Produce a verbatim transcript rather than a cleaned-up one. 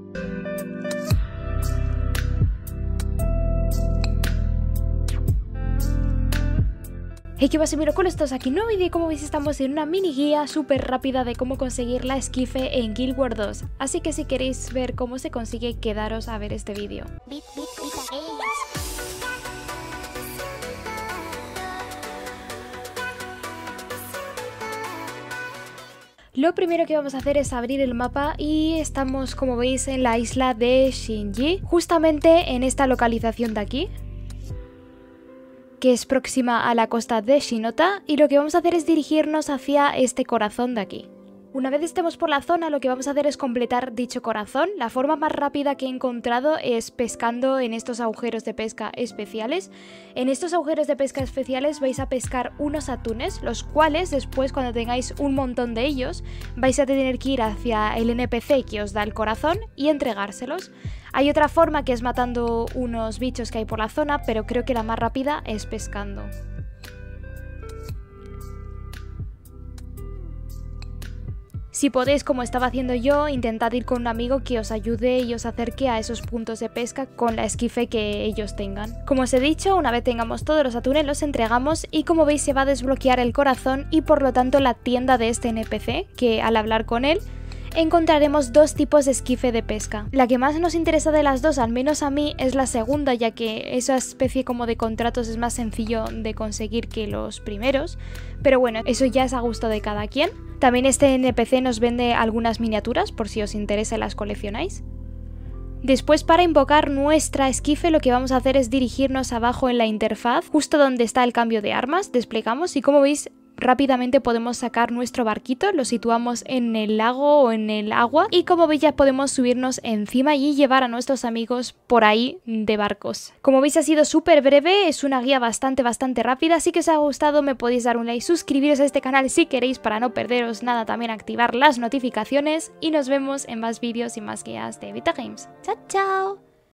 Hey, ¿qué pasa, mirocolos? Todos aquí, nuevo vídeo y como veis estamos en una mini guía súper rápida de cómo conseguir la esquife en Guild Wars dos. Así que si queréis ver cómo se consigue, quedaros a ver este vídeo. Lo primero que vamos a hacer es abrir el mapa y estamos, como veis, en la isla de Shinji, justamente en esta localización de aquí, que es próxima a la costa de Shinota, y lo que vamos a hacer es dirigirnos hacia este corazón de aquí. Una vez estemos por la zona, lo que vamos a hacer es completar dicho corazón. La forma más rápida que he encontrado es pescando en estos agujeros de pesca especiales. En estos agujeros de pesca especiales vais a pescar unos atunes, los cuales después, cuando tengáis un montón de ellos, vais a tener que ir hacia el N P C que os da el corazón y entregárselos. Hay otra forma que es matando unos bichos que hay por la zona, pero creo que la más rápida es pescando. Si podéis, como estaba haciendo yo, intentad ir con un amigo que os ayude y os acerque a esos puntos de pesca con la esquife que ellos tengan. Como os he dicho, una vez tengamos todos los atunes los entregamos y como veis se va a desbloquear el corazón y por lo tanto la tienda de este N P C, que al hablar con él encontraremos dos tipos de esquife de pesca. La que más nos interesa de las dos, al menos a mí, es la segunda, ya que esa especie como de contratos es más sencillo de conseguir que los primeros, pero bueno, eso ya es a gusto de cada quien. También este N P C nos vende algunas miniaturas, por si os interesa y las coleccionáis. Después, para invocar nuestra esquife, lo que vamos a hacer es dirigirnos abajo en la interfaz, justo donde está el cambio de armas, desplegamos y como veis rápidamente podemos sacar nuestro barquito, lo situamos en el lago o en el agua y como veis ya podemos subirnos encima y llevar a nuestros amigos por ahí de barcos. Como veis ha sido súper breve, es una guía bastante bastante rápida, si que os ha gustado me podéis dar un like, suscribiros a este canal si queréis para no perderos nada, también activar las notificaciones y nos vemos en más vídeos y más guías de Vita Games. ¡Chao, chao!